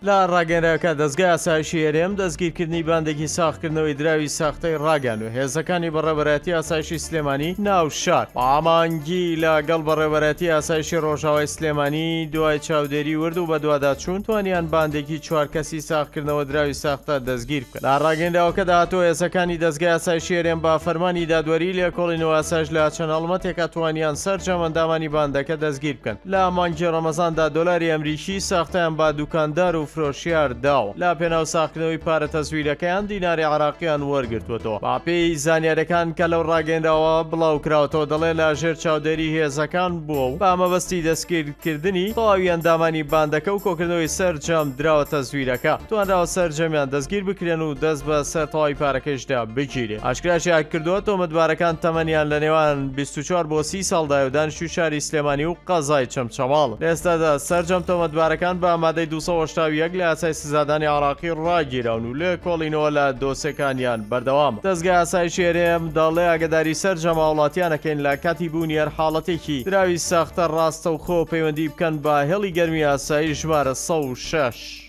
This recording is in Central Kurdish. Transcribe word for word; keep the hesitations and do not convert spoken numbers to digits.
لە ڕاگەنراوەکە دەستگای ئاسایشی هێرێم دەستگیرکردنی باندێکی ساختکردنەوەی دراوی ساختەی ڕاگەن و هێزەکانی بەڕێوەبەرەتی ئاسایشی سلێمانی ناو شار ئامانگی لەگەڵ بەڕێوەبەرەتی ئاسایشی ڕۆژاوای سلێمانی دوای چاودێری ورد و بە دوواداچوون توانیان باندێکی چوار کەسی ساختکردنەوە دراوی ساختە دەستگیر بکەن. لە ڕاگەندراوەکەدا هاتووە هێزەکانی دەستگای ئاسایشی هێرێم با فەرمانی دادوەری لێکۆڵینەوە ئاسایش لە چەند هەڵمەتێکە توانیان سەرجەم ئەندامانی باندەکە دەستگیر بکەن. لە مانگی ڕەمەزاندا دۆلاری ئەمریکی ساختیان با دوکاندار و فرۆشیار داوە. لە پێناو ساختنەوەی پارە تەزویرەکەیان دیناری عراقیان وەرگرتووەتەوە. باپێی زانیاریەکان کە لەو ڕاگەندراوە بڵاوکراوەتەوە دەڵێ لە ژێر چاودێری هێزەکان بووە و با مەبەستی دەستگیرکردنی تەواوی ئەندامانی باندەکە و کۆکردنەوەی سەرجەم دراوە تەزویرەکە توانراوە سەرجەمیان دەستگیر بکرێن و دەست بە سەر تەواوی پارەکەشدا بگیرێ. ئاشکراشیان کردووە تۆمەتبارەکان تەمەنیان لە نێوان بیست و چوار بۆ سی ساڵدایە و دانیشتووی شاری سلێمانی و قەزای چەمچەماڵ. لێستادا سەرجەم تۆمەتبارەکان بە ئامادەی دووسەد و هەشتا و یەک لە یاسای سزادانی عراقی ڕاگیراون و لێ کۆڵینەوە لە دۆسیەکانیان بەردەوام. دەستگای ئاسایشی هێرێم دەڵێ ئاگداری سەرجەم هاوڵاتیانەکەین لە کاتی بوونی هەر حاڵەتێکی دراوی ساختە ڕاستە و خۆ پەیوەندی بکەن بە هێڵی گەرمی ئاسایی ژمارە سەد و شەش.